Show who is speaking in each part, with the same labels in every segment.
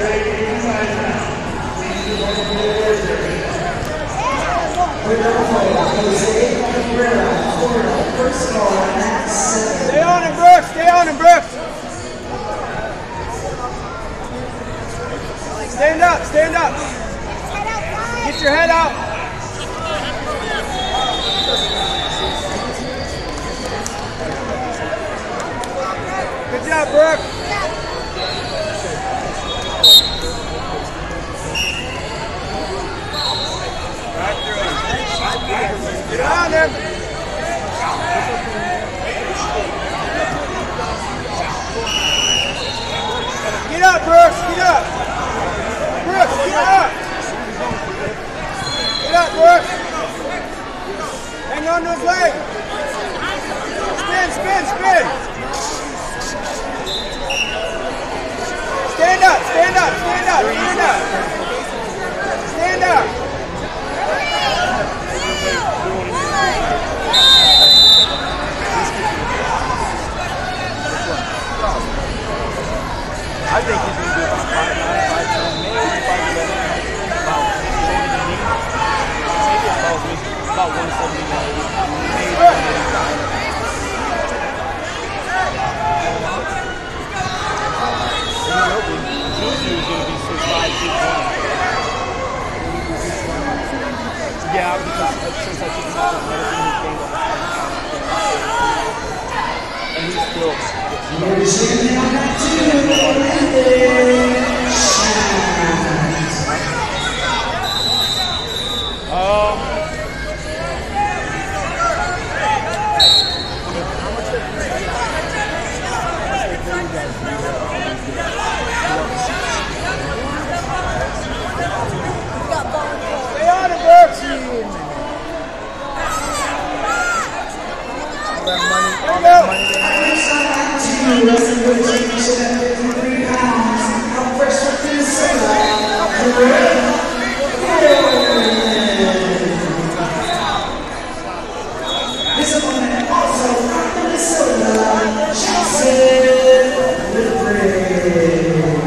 Speaker 1: Stay on him, Brooks! Stay on him, Brooks! Stand up, stand up! Get your head out! Good job, Brooks! Get on him! Get up, Brooks! Get up! Brooks, get up! Get up, Brooks! Hang on to his leg! Spin, spin, spin! Stand up, stand up, stand up, stand up! Stand up!
Speaker 2: I think he's going to do about 5'9", 5'10", maybe 5'11", about 170, maybe. Juju is going to be 6'5", 220. Yeah, because since I took him out of medicine, and he's still.
Speaker 3: You're standing on that
Speaker 1: Stay on it, Brooks!
Speaker 3: This opponent also from Minnesota, Jackson Woodbridge.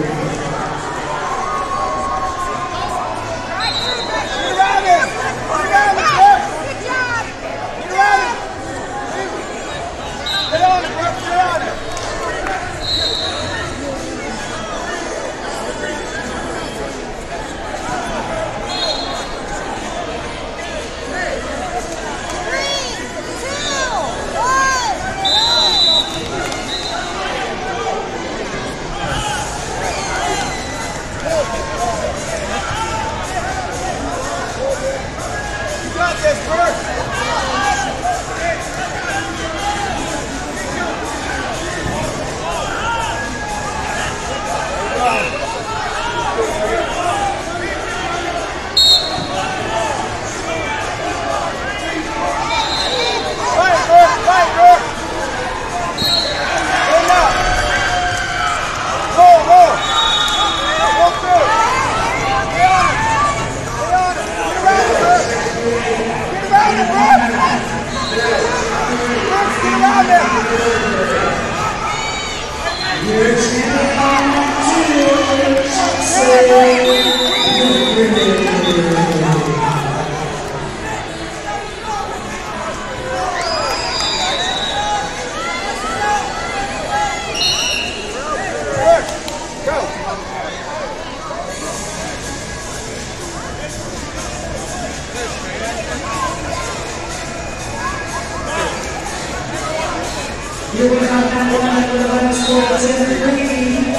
Speaker 3: Here we have number one for the women's squads in the green,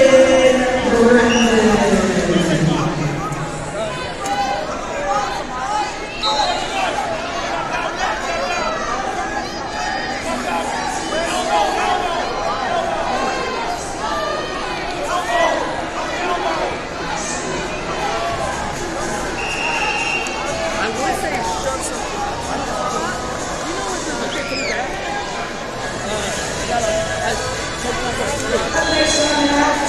Speaker 3: Aiden Brandon. Next one out.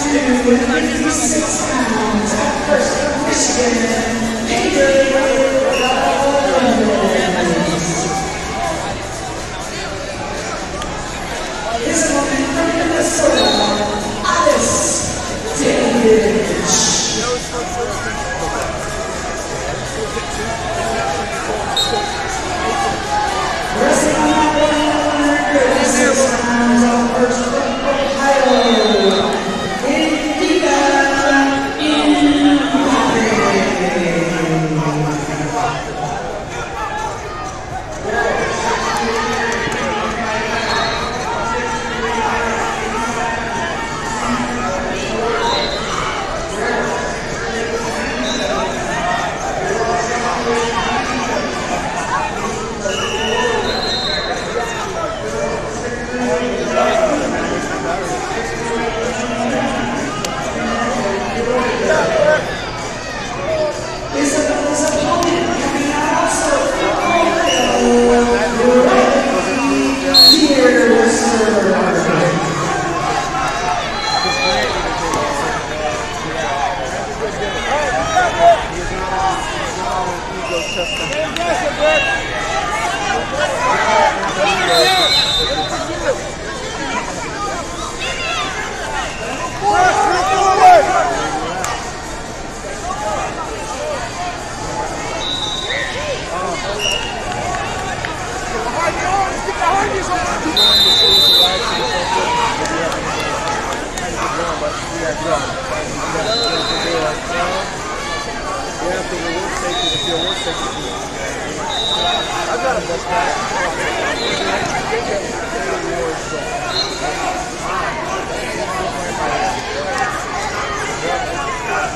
Speaker 2: the reward safety, if the reward safety. I got a best guy.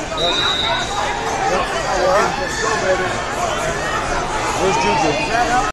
Speaker 2: Where's Juju?